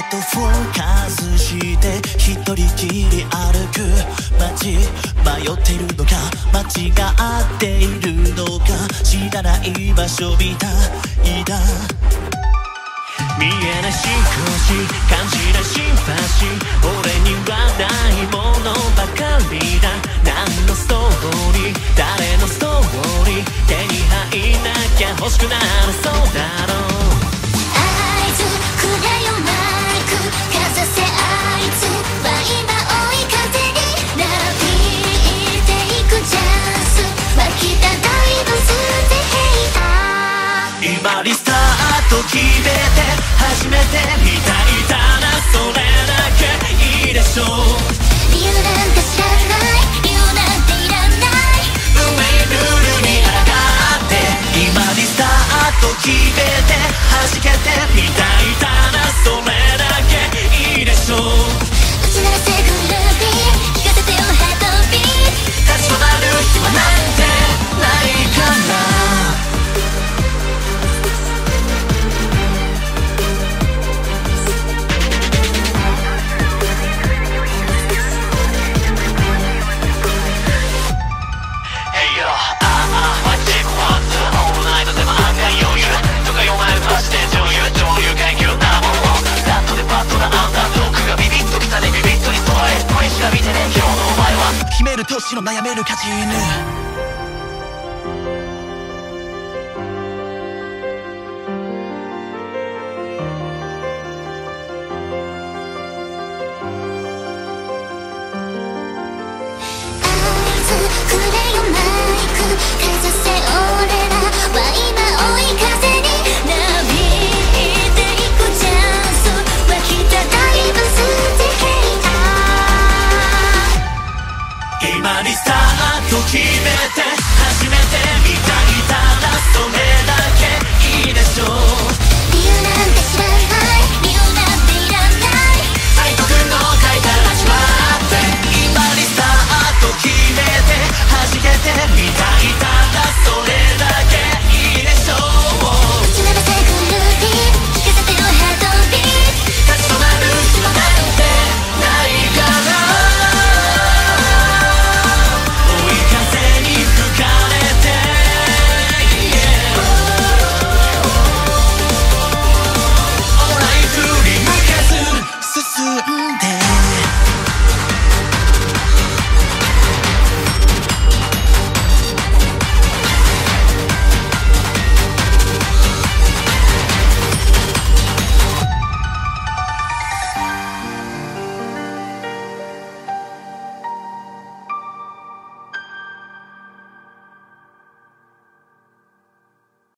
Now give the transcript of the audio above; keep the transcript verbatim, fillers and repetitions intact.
とフォーカスして一人きり歩く街、迷っているのか間違っているのか、知らない場所みたいだ。見えない少し感じないシンパシー、俺にはないものばかりだ。何のストーリー、誰のストーリー、手に入らなきゃ欲しくなるそうだろう。 合図くれよマイクかざせ、あいつは今追い風になびいていくチャンス、湧きたダイブスでヘイター、今リスタート決めて初めてみたいだな、それだけいいでしょう。理由なんか知らない、理由なんていらない、運命ルールに抗って今リスタート決めて弾けてみたいだな、それだけいいでしょう。打ち鳴らせグルービー、聞かせてよハートビート、立ち止まる暇なんてないかな。決める年の悩める勝ち犬、決め